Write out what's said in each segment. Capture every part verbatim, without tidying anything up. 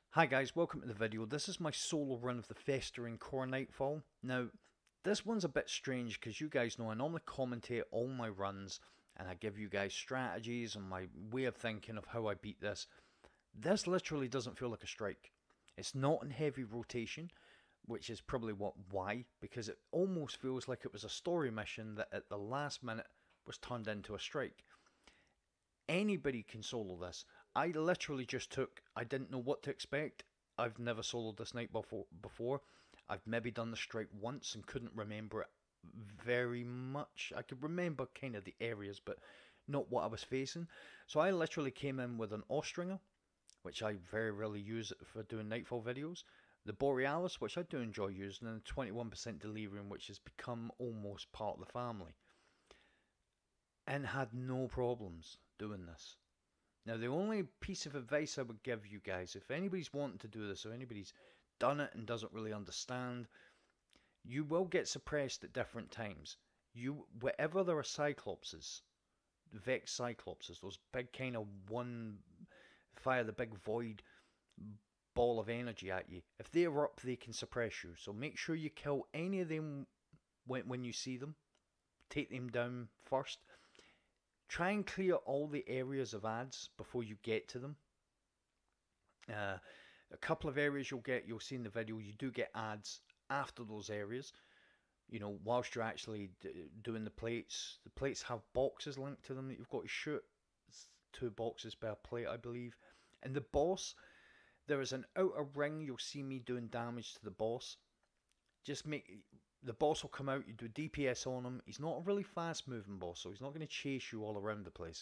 Hi guys, welcome to the video. This is my solo run of the Festering core Nightfall. Now, this one's a bit strange because you guys know I normally commentate all my runs and I give you guys strategies and my way of thinking of how I beat this. This literally doesn't feel like a strike. It's not in heavy rotation, which is probably what why, because it almost feels like it was a story mission that at the last minute was turned into a strike. Anybody can solo this. I literally just took, I didn't know what to expect. I've never soloed this night before. before. I've maybe done the strike once and couldn't remember it very much. I could remember kind of the areas, but not what I was facing. So I literally came in with an Austringer, which I very rarely use for doing Nightfall videos. The Borealis, which I do enjoy using, and twenty-one percent Delirium, which has become almost part of the family. And had no problems doing this. Now, the only piece of advice I would give you guys, if anybody's wanting to do this or anybody's done it and doesn't really understand, you will get suppressed at different times. You, wherever there are Cyclopses, Vex Cyclopses, those big kind of one fire the big void ball of energy at you, if they're up, they can suppress you. So make sure you kill any of them when, when you see them. Take them down first. Try and clear all the areas of ads before you get to them. Uh, a couple of areas you'll get, you'll see in the video, you do get ads after those areas. You know, whilst you're actually doing the plates. The plates have boxes linked to them that you've got to shoot. It's two boxes per plate, I believe. And the boss, there is an outer ring. You'll see me doing damage to the boss. Just make... The boss will come out, you do D P S on him. He's not a really fast moving boss, so he's not going to chase you all around the place.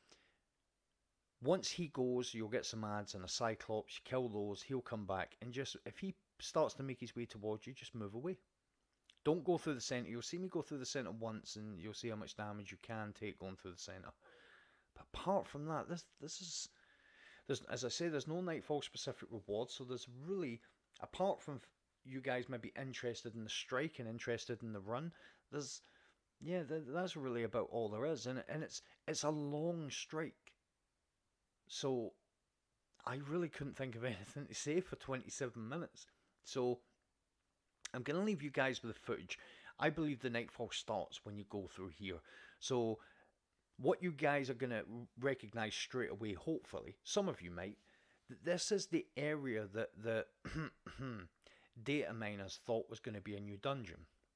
Once he goes, you'll get some ads and a Cyclops. You kill those, he'll come back. And just, if he starts to make his way towards you, just move away. Don't go through the centre. You'll see me go through the centre once and you'll see how much damage you can take going through the centre. But apart from that, this this is... There's, as I say, there's no Nightfall specific rewards, so there's really, apart from... you guys may be interested in the strike and interested in the run, there's yeah th that's really about all there is, and and it's it's a long strike, so I really couldn't think of anything to say for twenty-seven minutes. So I'm gonna leave you guys with the footage. I believe the Nightfall starts when you go through here, so what you guys are gonna recognize straight away, hopefully some of you might, this is the area that the data miners thought was going to be a new dungeon.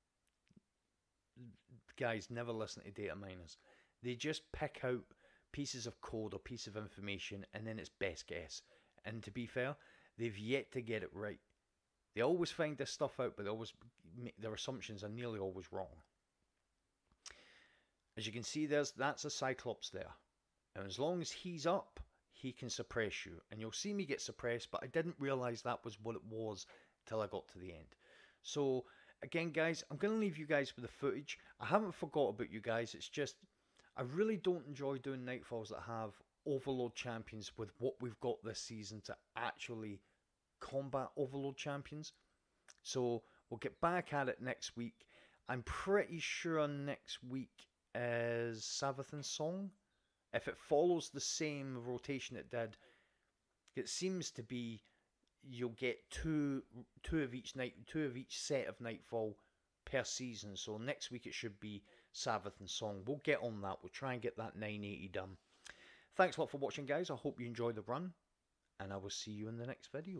Guys, never listen to data miners. They just pick out pieces of code or piece of information and then it's best guess. And to be fair, they've yet to get it right. They always find this stuff out, but they always their assumptions are nearly always wrong. As you can see, there's that's a Cyclops there. And as long as he's up, he can suppress you. And you'll see me get suppressed, but I didn't realize that was what it was till I got to the end. So again, guys, I'm going to leave you guys with the footage. I haven't forgot about you guys. It's just I really don't enjoy doing Nightfalls that have Overload champions with what we've got this season to actually combat Overload champions. So we'll get back at it next week. I'm pretty sure next week is Savathun's Song. If it follows the same rotation it did, it seems to be you'll get two two of each night two of each set of Nightfall per season. So next week it should be Savathun's Song. We'll get on that. We'll try and get that nine eighty done. Thanks a lot for watching, guys. I hope you enjoyed the run, and I will see you in the next video.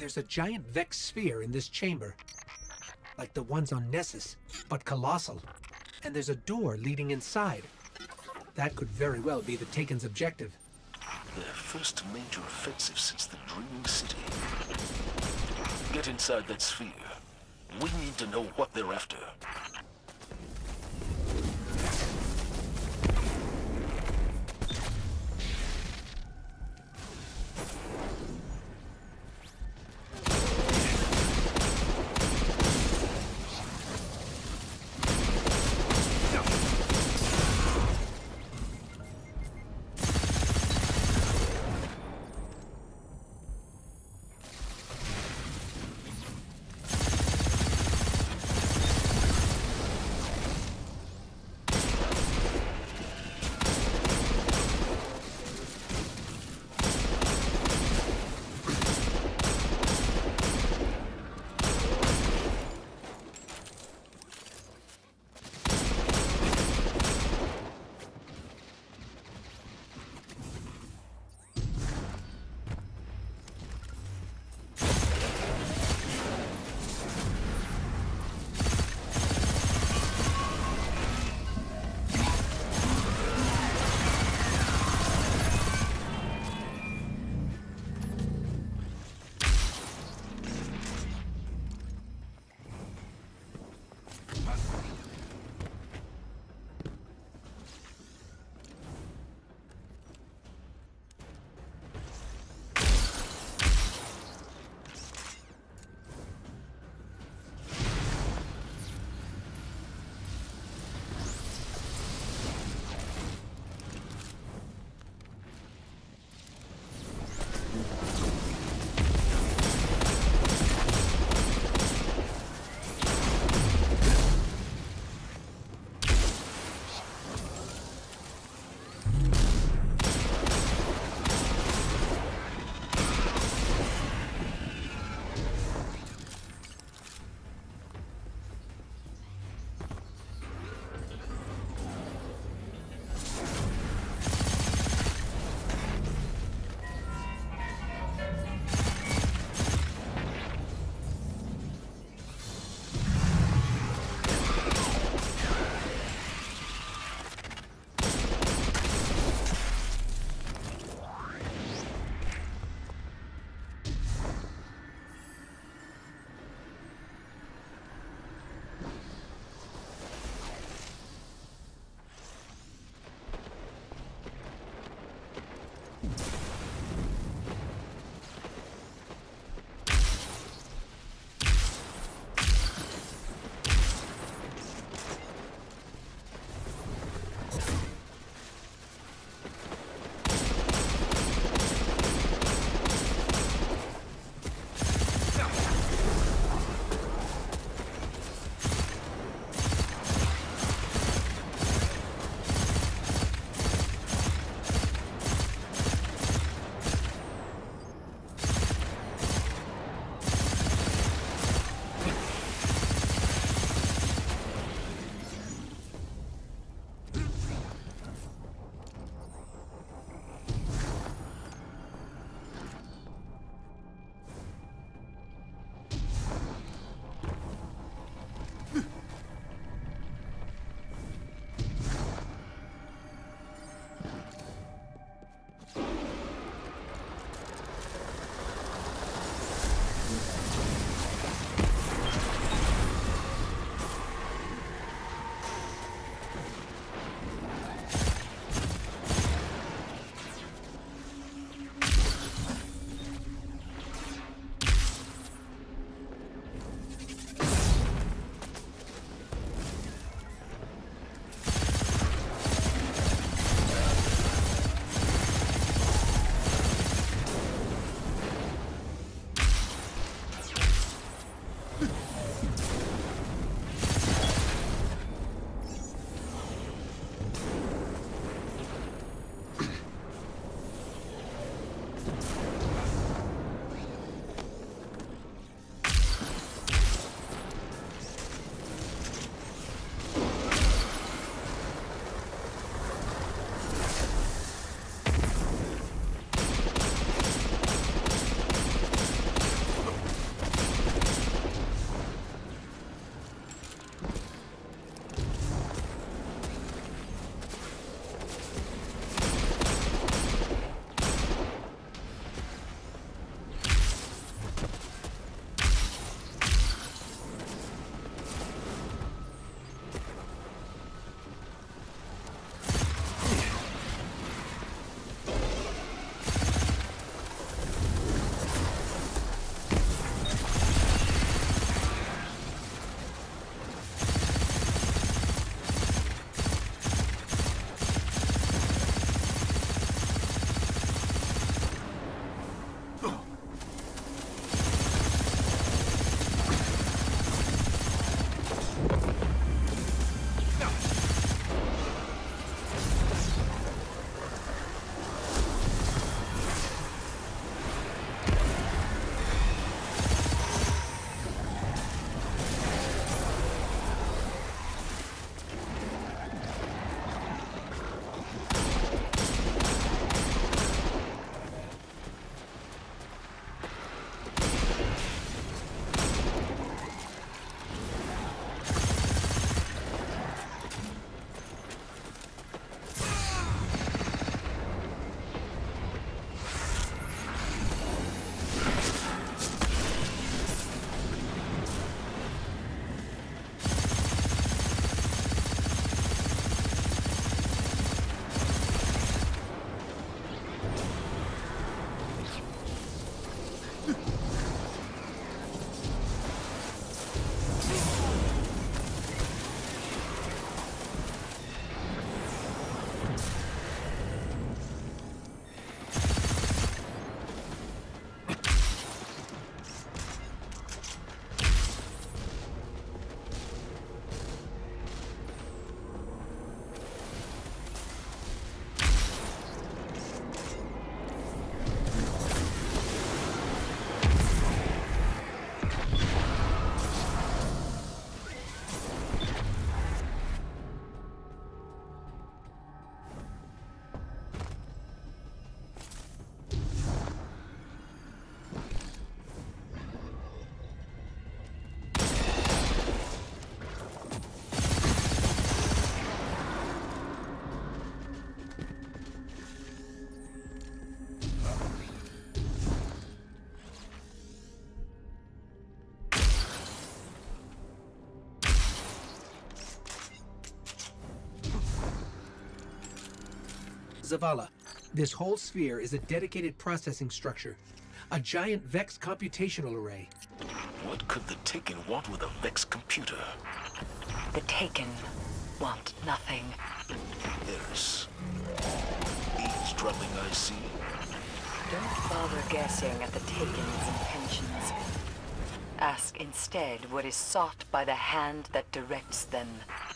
There's a giant Vex sphere in this chamber, like the ones on Nessus, but colossal. And there's a door leading inside. That could very well be the Taken's objective. Their first major offensive since the Dreaming City. Get inside that sphere. We need to know what they're after. Zavala, this whole sphere is a dedicated processing structure. A giant Vex computational array. What could the Taken want with a Vex computer? The Taken want nothing. Eris. Eavesdropping, I see. Don't bother guessing at the Taken's intentions. Ask instead what is sought by the hand that directs them.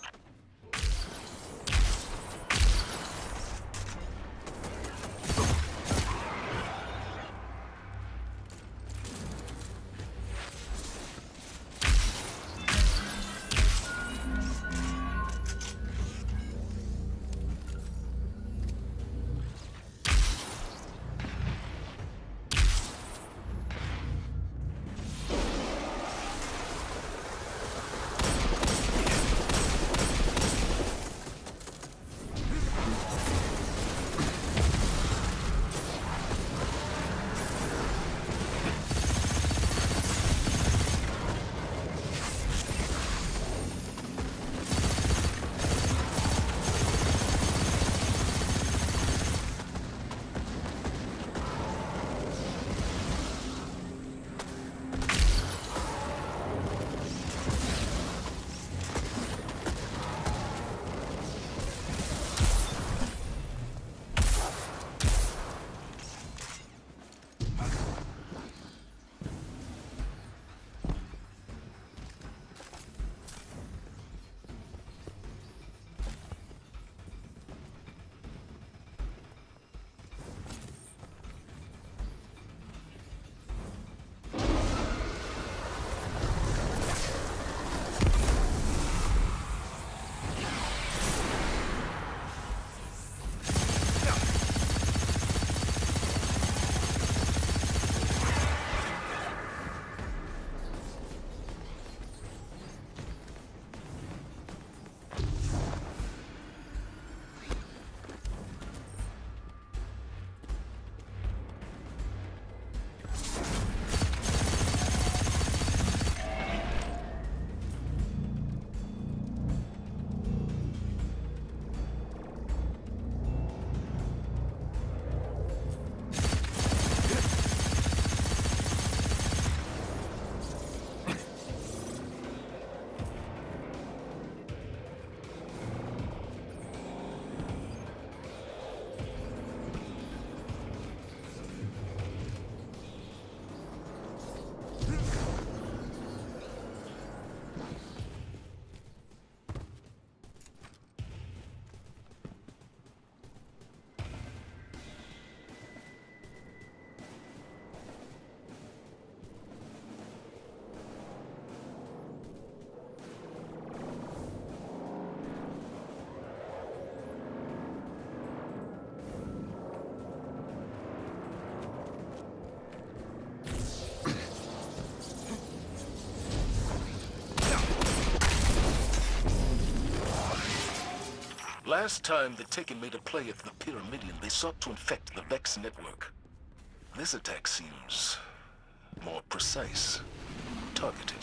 Last time the Taken made a play at the Pyramidion, they sought to infect the Vex network. This attack seems more precise, targeted.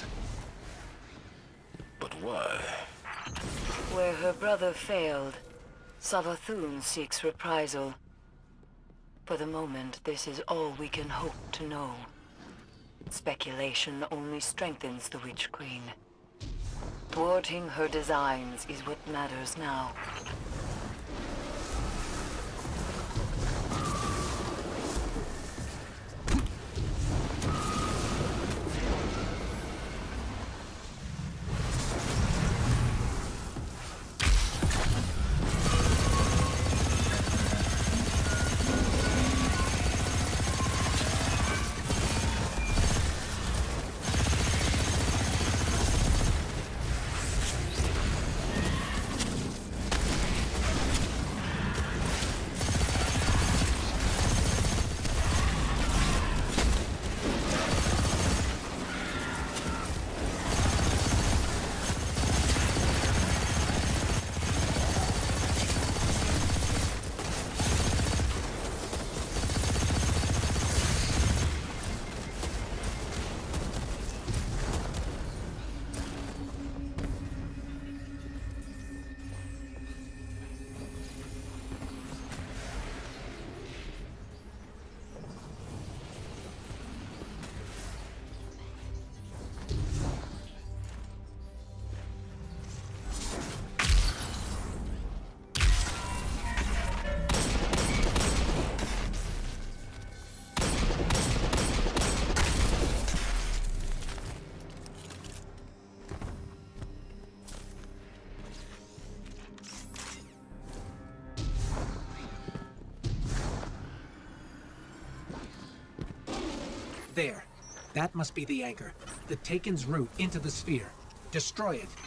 But why? Where her brother failed, Savathun seeks reprisal. For the moment, this is all we can hope to know. Speculation only strengthens the Witch Queen. Thwarting her designs is what matters now. There. That must be the anchor. The Taken's route into the sphere. Destroy it.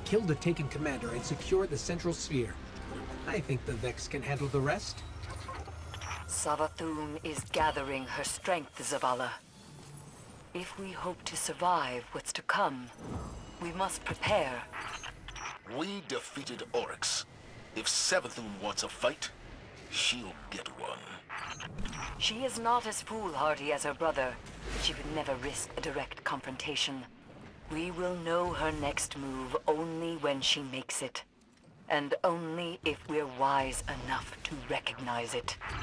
kill the Taken commander and secure the central sphere. I think the Vex can handle the rest. Savathun is gathering her strength, Zavala. If we hope to survive what's to come, we must prepare. We defeated Oryx. If Savathun wants a fight, she'll get one. She is not as foolhardy as her brother. She would never risk a direct confrontation. We will know her next move only when she makes it. And only if we're wise enough to recognize it.